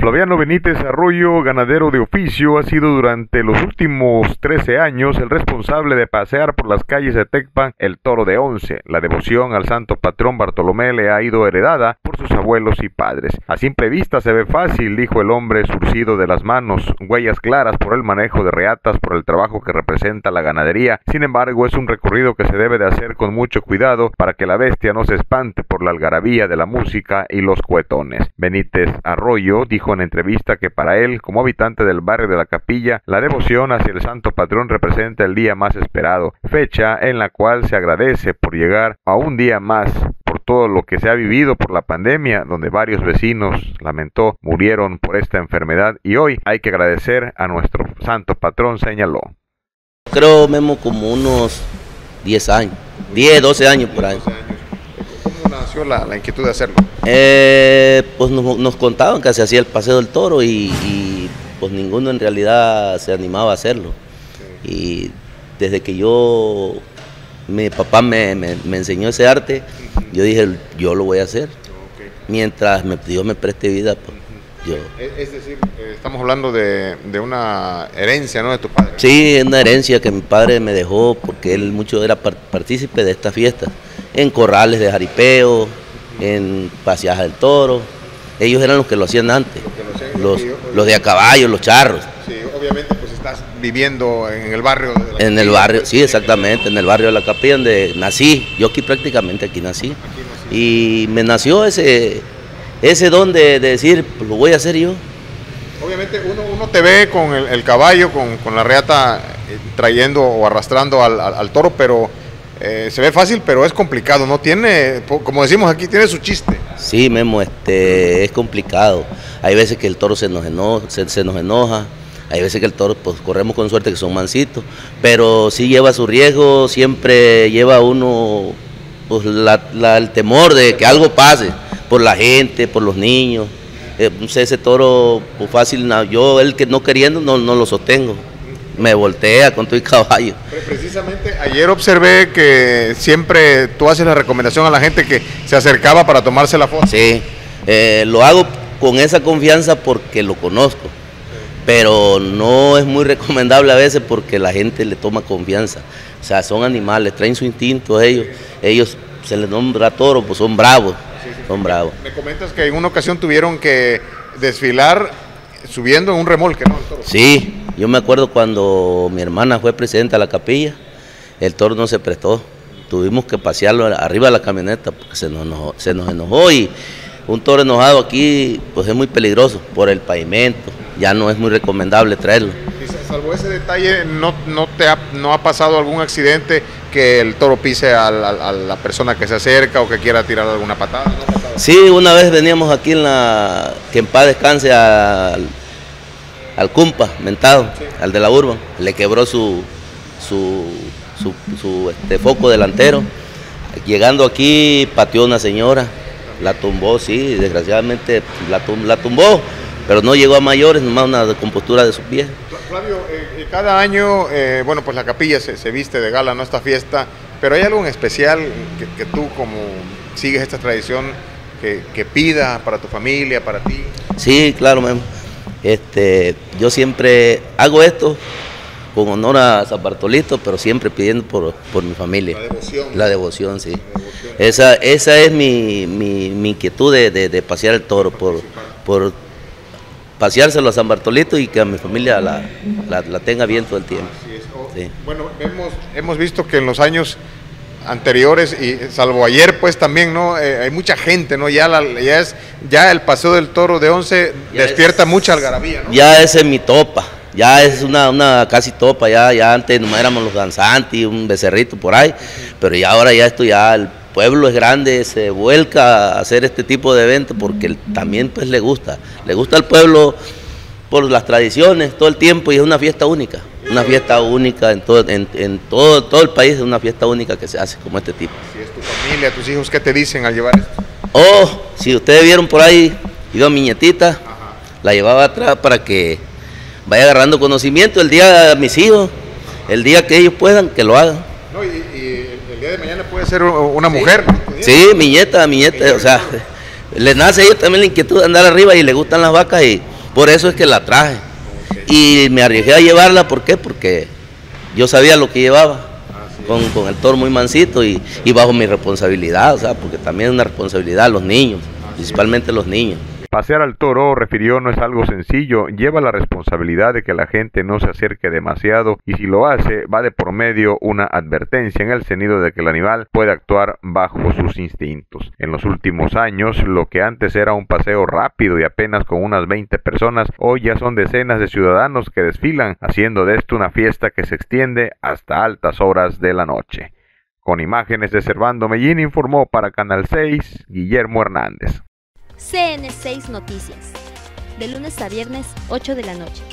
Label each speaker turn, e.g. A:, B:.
A: Flaviano Benítez Arroyo, ganadero de oficio, ha sido durante los últimos 13 años el responsable de pasear por las calles de Tecpan el toro de once. La devoción al santo patrón Bartolomé le ha ido heredada por sus abuelos y padres. A simple vista se ve fácil, dijo el hombre surcido de las manos, huellas claras por el manejo de reatas, por el trabajo que representa la ganadería. Sin embargo, es un recorrido que se debe de hacer con mucho cuidado para que la bestia no se espante por la algarabía de la música y los cuetones. Benítez Arroyo dijo en entrevista que para él, como habitante del barrio de la Capilla, la devoción hacia el santo patrón representa el día más esperado, fecha en la cual se agradece por llegar a un día más, por todo lo que se ha vivido por la pandemia, donde varios vecinos, lamentó, murieron por esta enfermedad, y hoy hay que agradecer a nuestro santo patrón, señaló.
B: Creo, Memo, como unos 10 años, 12 años por ahí.
A: ¿Cómo nació la inquietud de hacerlo?
B: Pues nos contaban que se hacía el paseo del toro y pues ninguno en realidad se animaba a hacerlo. Sí. Y desde que mi papá me enseñó ese arte, yo dije, yo lo voy a hacer. Okay. Mientras Dios me preste vida, pues, yo.
A: Es decir, estamos hablando de una herencia, ¿no?, de tu padre.
B: Sí, es una herencia que mi padre me dejó porque él mucho era partícipe de esta fiesta, en corrales de jaripeo, en paseajes del toro. Ellos eran los que lo hacían antes, los de a caballo, los charros.
A: Sí, obviamente pues estás viviendo en el barrio de la Capilla.
B: En el barrio, sí, exactamente, en el barrio de la Capilla donde nací. Yo aquí prácticamente aquí nací. Y me nació ese don de decir, pues lo voy a hacer yo.
A: Obviamente uno te ve con el caballo, con la reata trayendo o arrastrando al toro, pero se ve fácil, pero es complicado, ¿no? Tiene, como decimos aquí, tiene su chiste.
B: Sí, Memo, es complicado. Hay veces que el toro se nos enoja, hay veces que el toro, pues corremos con suerte que son mansitos, pero sí lleva su riesgo, siempre lleva uno pues, el temor de que algo pase por la gente, por los niños. Ese toro, pues fácil, yo el que no queriendo no lo sostengo. Me voltea con todo el caballo.
A: Pero precisamente ayer observé que siempre tú haces la recomendación a la gente que se acercaba para tomarse la foto.
B: Sí, lo hago con esa confianza porque lo conozco, pero no es muy recomendable a veces porque la gente le toma confianza. O sea, son animales, traen su instinto ellos se les nombra toro, pues son bravos, son bravos.
A: Me comentas que en una ocasión tuvieron que desfilar subiendo en un remolque, ¿no?
B: Sí. Yo me acuerdo cuando mi hermana fue presidenta de la Capilla, el toro no se prestó, tuvimos que pasearlo arriba de la camioneta porque se nos enojó y un toro enojado aquí pues es muy peligroso por el pavimento, ya no es muy recomendable traerlo.
A: Y salvo ese detalle, ¿no ha pasado algún accidente que el toro pise a la persona que se acerca o que quiera tirar alguna patada? ¿No?
B: Sí, una vez veníamos aquí que en paz descanse al cumpa, mentado, sí, al de la Urban, le quebró su foco delantero. Llegando aquí pateó una señora, la tumbó, sí, desgraciadamente la tumbó, pero no llegó a mayores, nomás una descompostura de sus pies.
A: Flavio, cada año, bueno, pues la Capilla se viste de gala, ¿no?, esta fiesta, pero ¿hay algo en especial que tú, como sigues esta tradición, que pida para tu familia, para ti?
B: Sí, claro, Memo. Yo siempre hago esto con honor a San Bartolito, pero siempre pidiendo por mi familia. La devoción, sí. Esa es mi inquietud de pasear el toro, por paseárselo a San Bartolito y que a mi familia la tenga bien todo el tiempo. Sí.
A: Bueno, hemos visto que en los años anteriores, y salvo ayer pues también, ¿no? Hay mucha gente, ¿no? Ya el paseo del toro de once despierta mucha algarabía, ¿no?
B: Ya ese es mi topa, ya es una casi topa, ya antes nomás éramos los danzantes, un becerrito por ahí, pero ya ahora ya el pueblo es grande, se vuelca a hacer este tipo de eventos porque también pues le gusta al pueblo por las tradiciones todo el tiempo y es una fiesta única. Una fiesta única en todo el país, es una fiesta única que se hace como este tipo.
A: Si es tu familia, tus hijos, ¿qué te dicen al llevar esto?
B: Oh, si ustedes vieron por ahí, iba mi nietita, ajá, la llevaba atrás para que vaya agarrando conocimiento el día de mis hijos, el día que ellos puedan, que lo hagan.
A: No, y el día de mañana puede ser una mujer.
B: Sí, mi nieta, o sea, le nace a ella también la inquietud de andar arriba y le gustan las vacas y Por eso es que la traje. Y me arriesgué a llevarla, ¿por qué? Porque yo sabía lo que llevaba, con el toro muy mansito y bajo mi responsabilidad, o sea, porque también es una responsabilidad a los niños, principalmente los niños.
A: Pasear al toro, refirió, no es algo sencillo, lleva la responsabilidad de que la gente no se acerque demasiado y si lo hace va de por medio una advertencia en el sentido de que el animal puede actuar bajo sus instintos. En los últimos años, lo que antes era un paseo rápido y apenas con unas 20 personas, hoy ya son decenas de ciudadanos que desfilan, haciendo de esto una fiesta que se extiende hasta altas horas de la noche. Con imágenes de Servando Mellín informó para Canal 6, Guillermo Hernández.
C: CN6 Noticias, de lunes a viernes, 8 de la noche.